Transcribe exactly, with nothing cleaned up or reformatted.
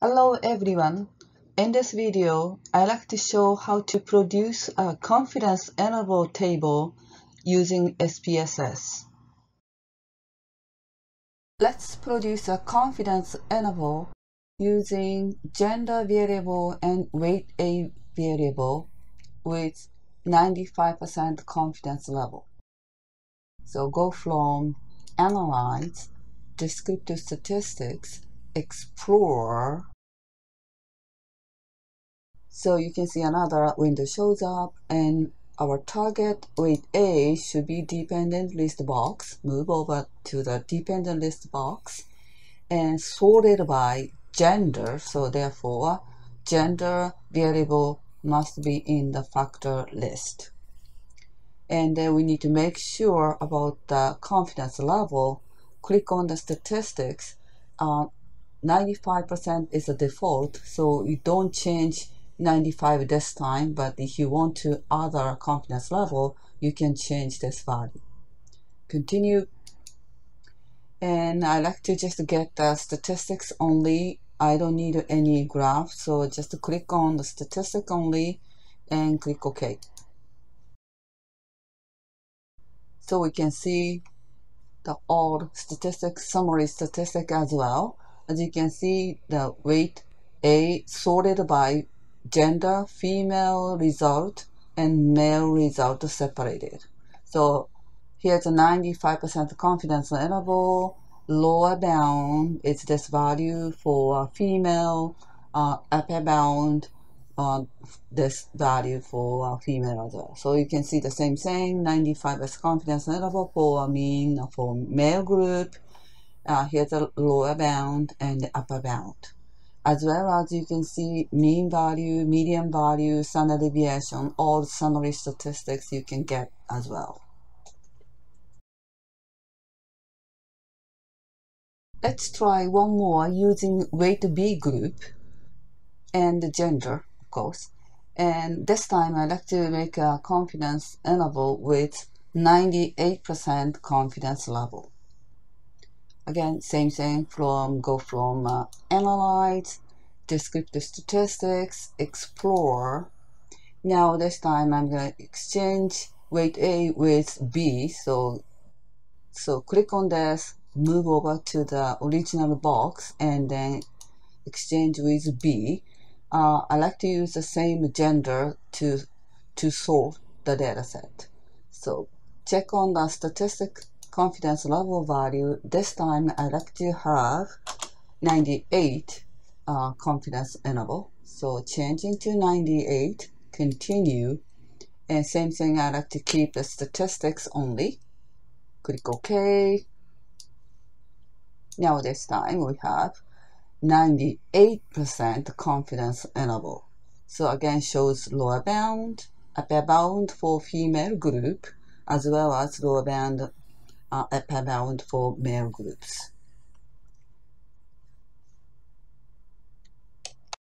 Hello everyone. In this video, I like to show how to produce a confidence interval table using S P S S. Let's produce a confidence interval using gender variable and weight A variable with ninety-five percent confidence level. So go from Analyze, Descriptive Statistics, Explore. So you can see another window shows up, and our target weight A should be dependent list box. Move over to the dependent list box and sorted by gender. So therefore, gender variable must be in the factor list. And then we need to make sure about the confidence level. Click on the statistics. Uh, ninety-five percent is the default, so you don't change ninety-five this time, but if you want to other confidence level, you can change this value. Continue. And I like to just get the statistics only. I don't need any graph, so just click on the statistic only and click OK. So we can see the all statistics, summary statistic as well. As you can see, the weight A sorted by gender, female result, and male result separated. So here's a ninety-five percent confidence interval. Lower bound is this value for female, uh, upper bound uh, this value for female as well. So you can see the same thing, ninety-five percent confidence interval for mean for male group. Uh, here's the lower bound and the upper bound. As well as you can see mean value, median value, standard deviation, all the summary statistics you can get as well. Let's try one more using weight B group and the gender, of course. And this time I like to make a confidence interval with ninety-eight percent confidence level. Again, same thing, from go from uh, Analyze, Descriptive Statistics, Explore. Now this time I'm going to exchange weight A with B. So, so click on this, move over to the original box, and then exchange with B. Uh, I like to use the same gender to, to sort the data set. So check on the statistic confidence level value. This time I like to have ninety-eight uh, confidence interval. So changing to ninety-eight, continue, and same thing, I like to keep the statistics only. Click OK. Now this time we have ninety-eight percent confidence interval. So again, shows lower bound, upper bound for female group, as well as lower bound, uh, upper bound for male groups.